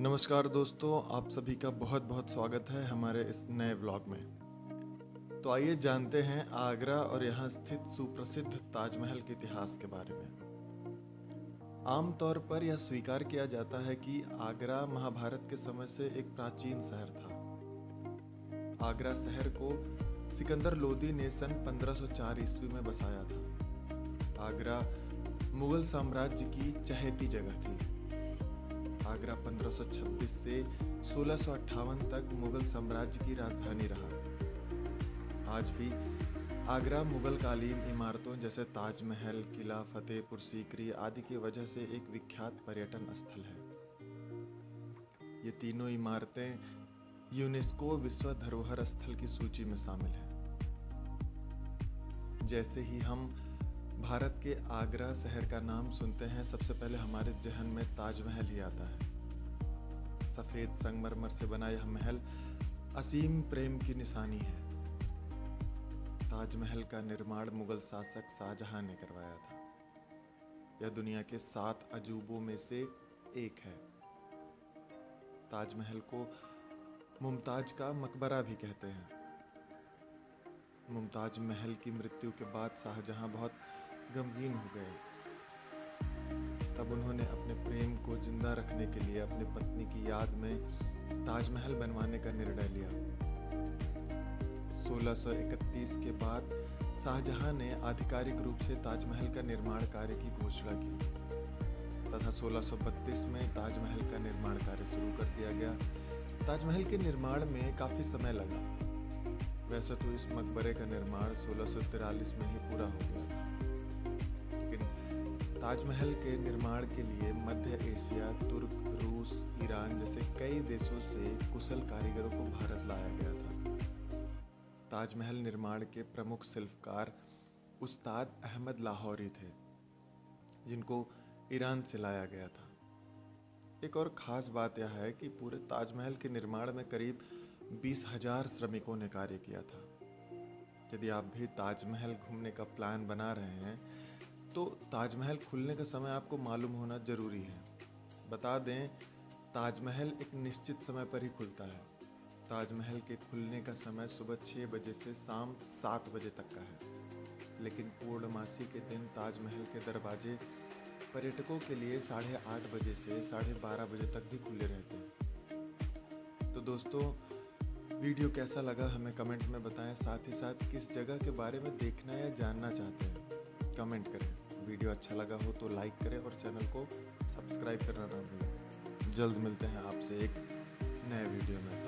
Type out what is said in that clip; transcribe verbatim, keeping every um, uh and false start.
नमस्कार दोस्तों, आप सभी का बहुत बहुत स्वागत है हमारे इस नए व्लॉग में। तो आइए जानते हैं आगरा और यहाँ स्थित सुप्रसिद्ध ताजमहल के इतिहास के बारे में। आमतौर पर यह स्वीकार किया जाता है कि आगरा महाभारत के समय से एक प्राचीन शहर था। आगरा शहर को सिकंदर लोदी ने सन पंद्रह सौ चार ईस्वी में बसाया था। आगरा मुगल साम्राज्य की चहेती जगह थी। आगरा पंद्रह सौ छब्बीस से सोलह सौ अट्ठावन तक मुगल साम्राज्य की राजधानी रहा। आज भी आगरा मुगल कालीन इमारतों जैसे ताजमहल, किला फतेहपुर सीकरी आदि की वजह से एक विख्यात पर्यटन स्थल है। ये तीनों इमारतें यूनेस्को विश्व धरोहर स्थल की सूची में शामिल हैं। जैसे ही हम भारत के आगरा शहर का नाम सुनते हैं, सबसे पहले हमारे जहन में ताजमहल ही आता है। सफेद संगमरमर से बना यह महल असीम प्रेम की निशानी है। ताजमहल का निर्माण मुगल शासक शाहजहां ने करवाया था। यह दुनिया के सात अजूबों में से एक है। ताजमहल को मुमताज का मकबरा भी कहते हैं। मुमताज महल की मृत्यु के बाद शाहजहां बहुत गमगीन हो गए। तब उन्होंने अपने प्रेम को जिंदा रखने के लिए अपनी पत्नी की याद में ताजमहल बनवाने का निर्णय लिया। सोलह सौ इकतीस के बाद शाहजहां ने आधिकारिक रूप से ताजमहल का निर्माण कार्य की घोषणा की तथा सोलह सौ बत्तीस में ताजमहल का निर्माण कार्य शुरू कर दिया गया। ताजमहल के निर्माण में काफी समय लगा। वैसे तो इस मकबरे का निर्माण सोलह सौ तिरालीस में ही पूरा हो गया, लेकिन ताजमहल के निर्माण के लिए मध्य एशिया, तुर्क, रूस, ईरान जैसे कई देशों से कुशल कारीगरों को भारत लाया गया था। ताजमहल निर्माण के प्रमुख शिल्पकार उस्ताद अहमद लाहौरी थे, जिनको ईरान से लाया गया था। एक और ख़ास बात यह है कि पूरे ताजमहल के निर्माण में करीब बीस हजार श्रमिकों ने कार्य किया था। यदि आप भी ताजमहल घूमने का प्लान बना रहे हैं तो ताजमहल खुलने का समय आपको मालूम होना जरूरी है। बता दें, ताजमहल एक निश्चित समय पर ही खुलता है। ताजमहल के खुलने का समय सुबह छः बजे से शाम सात बजे तक का है, लेकिन पूर्णमासी के दिन ताजमहल के दरवाजे पर्यटकों के लिए साढ़े आठ बजे से साढ़े बारह बजे तक भी खुले रहते हैं। तो दोस्तों, वीडियो कैसा लगा हमें कमेंट में बताएं। साथ ही साथ किस जगह के बारे में देखना या जानना चाहते हैं कमेंट करें। वीडियो अच्छा लगा हो तो लाइक करें और चैनल को सब्सक्राइब करना ना भूलें। जल्द मिलते हैं आपसे एक नए वीडियो में।